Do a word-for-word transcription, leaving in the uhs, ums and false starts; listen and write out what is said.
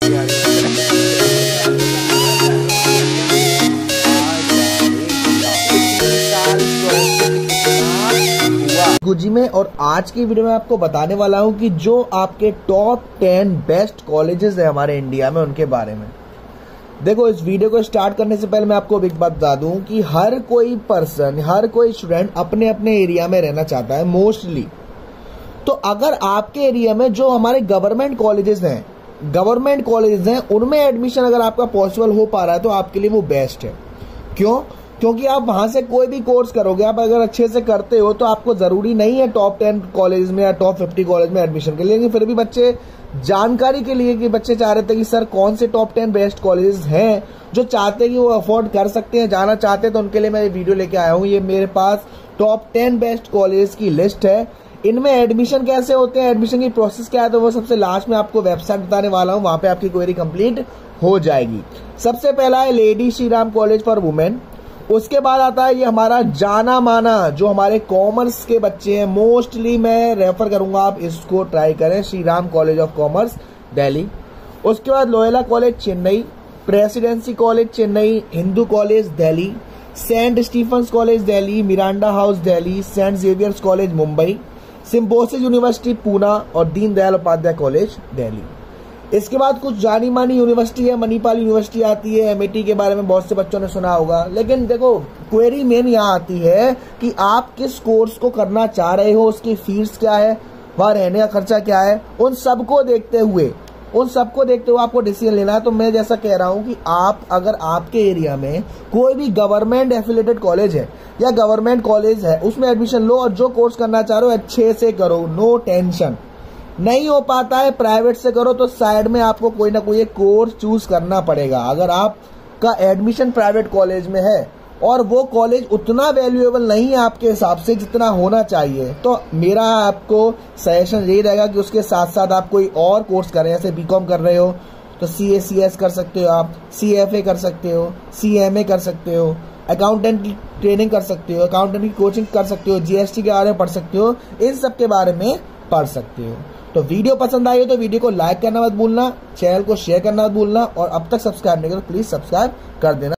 Guzzi में और आज की वीडियो में आपको बताने वाला हूं कि जो आपके टॉप टेन बेस्ट कॉलेजेस है हमारे इंडिया में उनके बारे में। देखो, इस वीडियो को स्टार्ट करने से पहले मैं आपको एक बात बता दूं कि हर कोई पर्सन, हर कोई स्टूडेंट अपने अपने एरिया में रहना चाहता है मोस्टली। तो अगर आपके एरिया में जो हमारे गवर्नमेंट कॉलेजेस हैं गवर्नमेंट कॉलेजेस हैं उनमें एडमिशन अगर आपका पॉसिबल हो पा रहा है तो आपके लिए वो बेस्ट है। क्यों? क्योंकि आप वहां से कोई भी कोर्स करोगे, आप अगर अच्छे से करते हो तो आपको जरूरी नहीं है टॉप टेन कॉलेज में या टॉप फिफ्टी कॉलेज में एडमिशन के लिए। लेकिन फिर भी बच्चे जानकारी के लिए कि बच्चे चाह रहे थे कि सर कौन से टॉप टेन बेस्ट कॉलेज हैं जो चाहते हैं कि वो अफोर्ड कर सकते हैं, जाना चाहते हैं, तो उनके लिए मैं ये वीडियो लेके आया हूँ। ये मेरे पास टॉप टेन बेस्ट कॉलेज की लिस्ट है। इनमें एडमिशन कैसे होते हैं, एडमिशन की प्रोसेस क्या है, तो वो सबसे लास्ट में आपको वेबसाइट बताने वाला हूँ। वहां पे आपकी क्वेरी कंप्लीट हो जाएगी। सबसे पहला है Lady Shri Ram College for Women. उसके बाद आता है ये हमारा जाना माना जो हमारे कॉमर्स के बच्चे हैं, मोस्टली मैं रेफर करूंगा आप इसको ट्राई करें, Shri Ram College of Commerce Delhi. उसके बाद Loyola College Chennai, Presidency College Chennai, Hindu College Delhi, Saint Stephen's College Delhi, Miranda House Delhi, Saint Xavier's College Mumbai, Symbiosis University Poona और दीनदयाल उपाध्याय कॉलेज दिल्ली। इसके बाद कुछ जानी मानी यूनिवर्सिटी है, मणिपाल यूनिवर्सिटी आती है, एमआईटी के बारे में बहुत से बच्चों ने सुना होगा। लेकिन देखो, क्वेरी मेन यहाँ आती है कि आप किस कोर्स को करना चाह रहे हो, उसकी फीस क्या है, वहां रहने का खर्चा क्या है, उन सबको देखते हुए उन सबको देखते हुए आपको डिसीजन लेना है। तो मैं जैसा कह रहा हूं कि आप अगर आपके एरिया में कोई भी गवर्नमेंट एफिलेटेड कॉलेज है या गवर्नमेंट कॉलेज है उसमें एडमिशन लो और जो कोर्स करना चाह रहे हो अच्छे से करो, नो टेंशन। नहीं हो पाता है प्राइवेट से करो तो साइड में आपको कोई ना कोई एक कोर्स चूज करना पड़ेगा। अगर आपका एडमिशन प्राइवेट कॉलेज में है और वो कॉलेज उतना वैल्यूएबल नहीं है आपके हिसाब से जितना होना चाहिए, तो मेरा आपको सजेशन यही रहेगा कि उसके साथ साथ आप कोई और कोर्स करें। जैसे बीकॉम कर रहे हो तो सी ए सी एस कर सकते हो, आप सी एफ ए कर सकते हो, सी एम ए कर सकते हो, अकाउंटेंट की ट्रेनिंग कर सकते हो, अकाउंटेंट की कोचिंग कर सकते हो, जी एस टी के बारे में पढ़ सकते हो, इन सब के बारे में पढ़ सकते हो। तो वीडियो पसंद आई हो तो वीडियो को लाइक करना मत भूलना, चैनल को शेयर करना मत भूलना और अब तक सब्सक्राइब नहीं किया तो प्लीज सब्सक्राइब कर देना।